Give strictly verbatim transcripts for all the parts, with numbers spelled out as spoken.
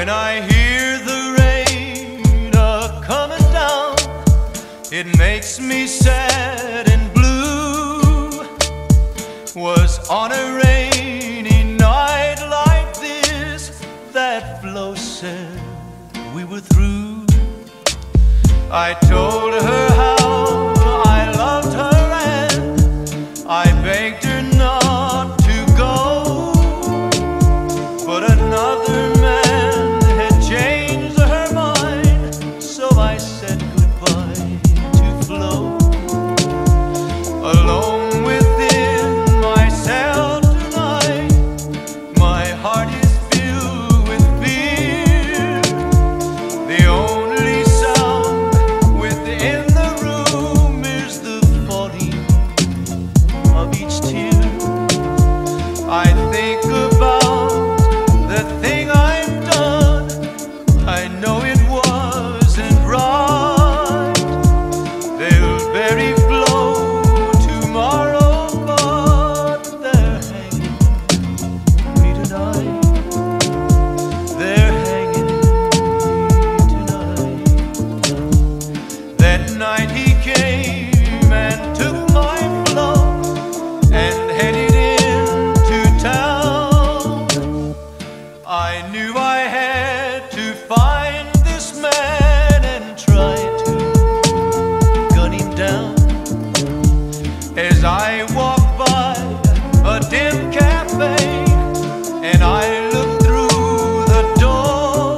When I hear the rain a-comin' down, it makes me sad and blue. Was on a rainy night like this that Flo said we were through. I told her how I loved her and I begged her not to go, but another man had changed her mind, so I said goodbye to Flo. Alone within myself tonight, my heart is filled with fear. The only sound within the room is the falling of each tear. I think about the thing I've done. I know it wasn't right. They'll bury Flo tomorrow, but they're hanging me tonight. They're hanging me tonight. That night he came and took my Flo and headed into town. I knew I had to find this man and try to gun him down. As I walked by a dim cafe and I looked through the door,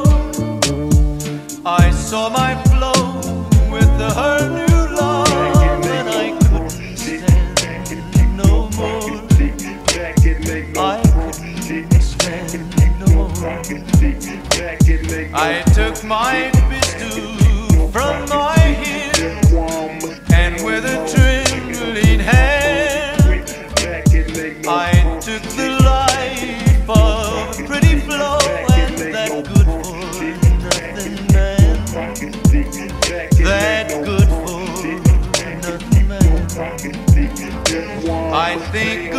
I saw my Flo with her new love, and I couldn't stand no more. I couldn't stand no more. I took my pistol from my hip and with a trembling hand I took the life of a pretty Flo and that good for nothing man. That good for nothing man. I think